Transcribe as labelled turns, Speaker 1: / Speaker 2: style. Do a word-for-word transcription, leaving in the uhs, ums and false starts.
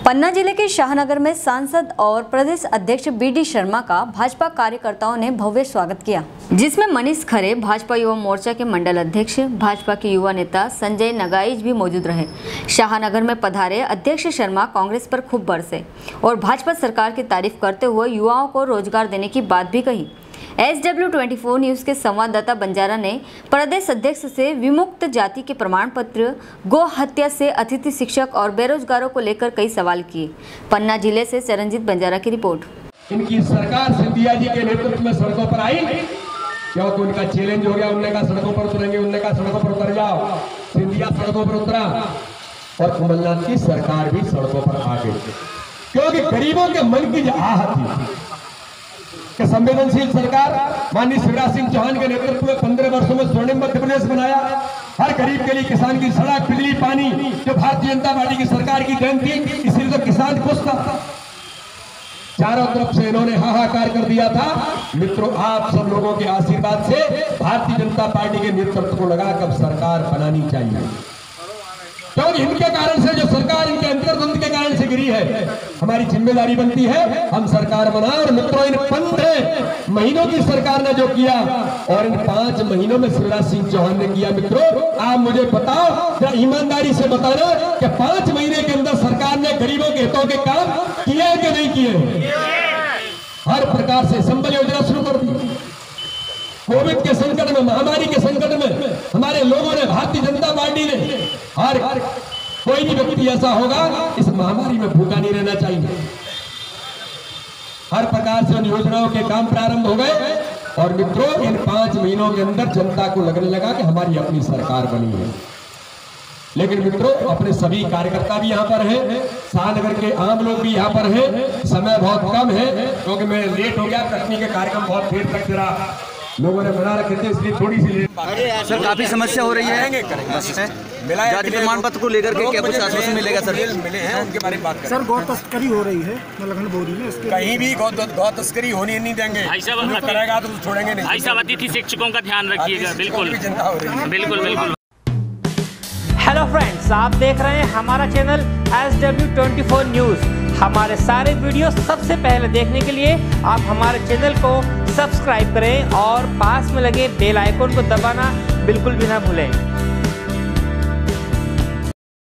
Speaker 1: पन्ना जिले के शाहनगर में सांसद और प्रदेश अध्यक्ष बी डी शर्मा का भाजपा कार्यकर्ताओं ने भव्य स्वागत किया, जिसमें मनीष खरे भाजपा युवा मोर्चा के मंडल अध्यक्ष, भाजपा के युवा नेता संजय नगाइज भी मौजूद रहे। शाहनगर में पधारे अध्यक्ष शर्मा कांग्रेस पर खूब बरसे और भाजपा सरकार की तारीफ करते हुए युवाओं को रोजगार देने की बात भी कही। S W twenty four news के संवाददाता बंजारा ने प्रदेश अध्यक्ष से विमुक्त जाति के प्रमाण पत्र, गौ हत्या से अतिथि शिक्षक और बेरोजगारों को लेकर कई सवाल किए। पन्ना जिले से चरणजीत बंजारा की रिपोर्ट।
Speaker 2: इनकी सरकार सिंधिया जी के नेतृत्व में सड़कों पर आई, क्योंकि उनका चैलेंज हो गया। उन्होंने कहा सड़कों पर उतरेंगे, उन्होंने कहा सड़कों पर उतर जाओ। सिंधिया सड़कों पर उतरा और कमलनाथ की सरकार भी सड़कों पर आ गई, क्योंकि गरीबों के मन की जो आहत थी कि संवेदनशील सरकार माननीय शिवराज सिंह चौहान के नेतृत्व में पंद्रह वर्षों में स्वर्णिम मध्य प्रदेश बनाया। हर गरीब के लिए, किसान की सड़क, बिजली, पानी, जो भारतीय जनता पार्टी की सरकार की देन थी, इसीलिए तो किसान खुश था। चारों तरफ से इन्होंने हाहाकार कर दिया था। मित्रों, आप सब लोगों के आशीर्वाद से भारतीय जनता पार्टी के नेतृत्व को लगा कब सरकार बनानी चाहिए, क्योंकि इनके कारण से जो सरकार, इनके अंतर्द्वंद के कारण से गिरी है। हमारी जिम्मेदारी बनती है हम सरकार बनाएं। और मित्रों, इन पंद्रह महीनों की सरकार ने जो किया और इन पांच महीनों में शिवराज सिंह चौहान ने किया, मित्रों आप मुझे बताओ, या ईमानदारी से बताना कि पांच महीने के अंदर सरकार ने गरीबों के हितों के काम किए कि नहीं किए। हर प्रकार से संबल योजना शुरू कर दी। कोविड के संकट में, महामारी के संकट में हमारे लोगों ने, भारतीय जनता पार्टी ने, हर कोई भी व्यक्ति ऐसा होगा इस महामारी में भूखा नहीं रहना चाहिए। हर प्रकार से उन योजनाओं के काम प्रारंभ हो गए और मित्रों इन पांच महीनों के अंदर जनता को लगने लगा कि हमारी अपनी सरकार बनी है। लेकिन मित्रों, अपने सभी कार्यकर्ता भी यहाँ पर हैं, शाहनगर के आम लोग भी यहाँ पर हैं। समय बहुत कम है क्योंकि मैं लेट हो गया, कटनी के कार्यक्रम बहुत देर तक चला, लोगों ने बना रखे थे, इसलिए थोड़ी सी लेट।
Speaker 3: सर काफी समस्या हो रही है जाति प्रमाण पत्र को लेकर के, क्या कुछ आश्वासन मिलेगा सर?
Speaker 4: मिले हैं, उनके बारे में बात करें।
Speaker 5: सर गौ तस्करी हो रही है मलखन बोरी में,
Speaker 4: कहीं भी गौ गौ तस्करी होने नहीं देंगे। करेगा तो छोड़ेंगे नहीं।
Speaker 6: भाई साहब, अतिथि शिक्षकों का ध्यान रखिएगा। बिल्कुल
Speaker 4: चिंता हो रही है।
Speaker 6: बिल्कुल बिल्कुल।
Speaker 7: हेलो फ्रेंड्स, आप देख रहे हैं हमारा channel S W twenty four news. हमारे सारे वीडियो सबसे पहले देखने के लिए आप हमारे चैनल को सब्सक्राइब करें और पास में लगे बेल आइकन को दबाना बिल्कुल भी ना भूलें।